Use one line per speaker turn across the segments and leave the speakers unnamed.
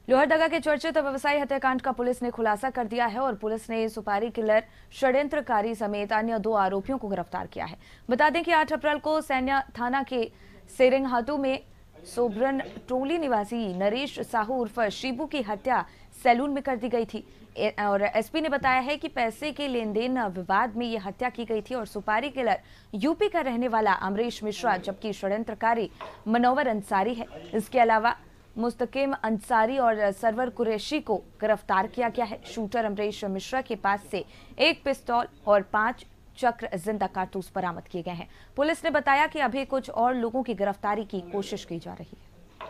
लोहरदगा के चर्चित व्यवसायी हत्याकांड का पुलिस ने खुलासा कर दिया है और पुलिस ने सुपारी किलर, षड्यंत्रकारी समेत अन्य 2 आरोपियों को गिरफ्तार किया है। बता दें कि 8 अप्रैल को सैन्य थाना के सेरेंगहातू में सोबरन टोली निवासी नरेश साहू उर्फ शिबू की हत्या सैलून में कर दी गई थी और एसपी ने बताया है कि पैसे के लेन देन विवाद में यह हत्या की गई थी और सुपारी किलर यूपी का रहने वाला अमरीश मिश्रा जबकि षड्यंत्रकारी मनोवर अंसारी है। इसके अलावा मुस्तकिम अंसारी और सरवर कुरैशी को गिरफ्तार किया गया है। शूटर अमरीश मिश्रा के पास से 1 पिस्तौल और 5 चक्र जिंदा कारतूस बरामद किए गए हैं। पुलिस ने बताया कि अभी कुछ और लोगों की गिरफ्तारी की कोशिश की जा रही है।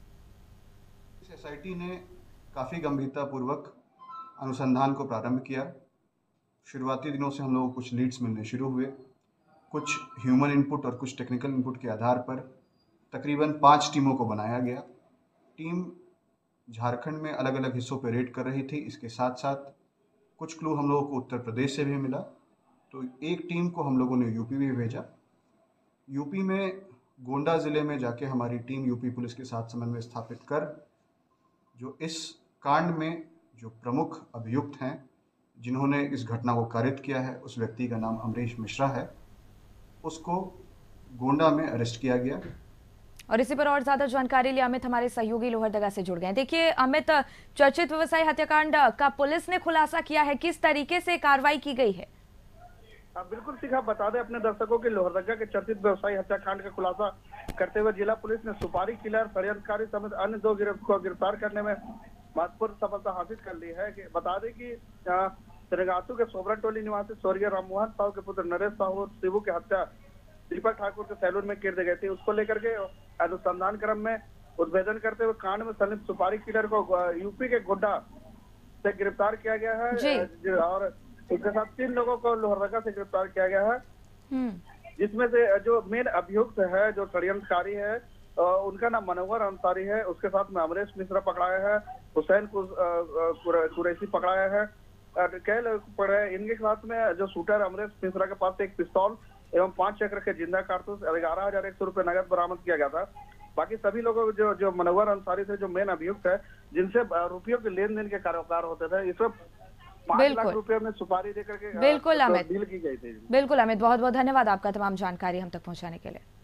एसआईटी ने काफ़ी गंभीरतापूर्वक अनुसंधान को प्रारंभ किया। शुरुआती दिनों से हम लोगों को कुछ लीड्स मिलने शुरू हुए। कुछ ह्यूमन इनपुट और कुछ टेक्निकल इनपुट के आधार पर तकरीबन 5 टीमों को बनाया गया। टीम झारखंड में अलग अलग हिस्सों पर रेड कर रही थी। इसके साथ साथ कुछ क्लू हम लोगों को उत्तर प्रदेश से भी मिला, तो एक टीम को हम लोगों ने यूपी भी भेजा। यूपी में गोंडा ज़िले में जाके हमारी टीम यूपी पुलिस के साथ समन्वय स्थापित कर जो इस कांड में जो प्रमुख अभियुक्त हैं जिन्होंने इस घटना को कारित किया है, उस व्यक्ति का नाम अमरीश मिश्रा है, उसको गोंडा में अरेस्ट किया गया।
और इसी पर और ज्यादा जानकारी लिए अमित हमारे सहयोगी लोहरदगा से जुड़ गए। देखिए अमित, चर्चित व्यवसायी हत्याकांड का पुलिस ने खुलासा किया है, किस तरीके से कार्रवाई की गई है?
बिल्कुल शिखा, बता दें अपने दर्शकों के लोहरदगा के चर्चित व्यवसायी हत्याकांड का खुलासा करते हुए जिला पुलिस ने सुपारी किलर, षड्यंत्रकारी समेत अन्य 2 को गिरफ्तार करने में महत्वपूर्ण सफलता हासिल कर ली है। कि बता दें कि सेरेंगातू के सोबरन टोली निवासी स्वर्गीय राममोहन साहू के पुत्र नरेश साहू और शिबू की हत्या दीपक ठाकुर के सैलून में कर दी गई थी। उसको लेकर के अनुसंधान क्रम में उद्भेदन करते हुए कांड में संलिप्त सुपारी किलर को यूपी के गोड्डा से गिरफ्तार किया गया है और इसके साथ 3 लोगों को लोहरदगा से गिरफ्तार किया गया है, जिसमें से जो मेन अभियुक्त है, जो षड्यंत्रकारी है, उनका नाम मनोवर अंसारी है। उसके साथ में अमरीश मिश्रा पकड़ाया है, हुसैन कुरैशी पकड़ाया है, कई लोग पकड़े। इनके साथ में जो शूटर अमरीश मिश्रा के पास 1 पिस्तौल एवं 5 चक्र के जिंदा कारतूस 11,100 रुपए नगद बरामद किया गया था। बाकी सभी लोगों जो मनोवर अंसारी थे, जो मेन अभियुक्त है, जिनसे रुपयों के लेन देन के कारोबार होते थे, इसमें 5 लाख रुपए में सुपारी देकर के
बिल्कुल अमित,
डील की गई थी।
बिल्कुल अमित, बहुत बहुत धन्यवाद आपका तमाम जानकारी हम तक पहुंचाने के लिए।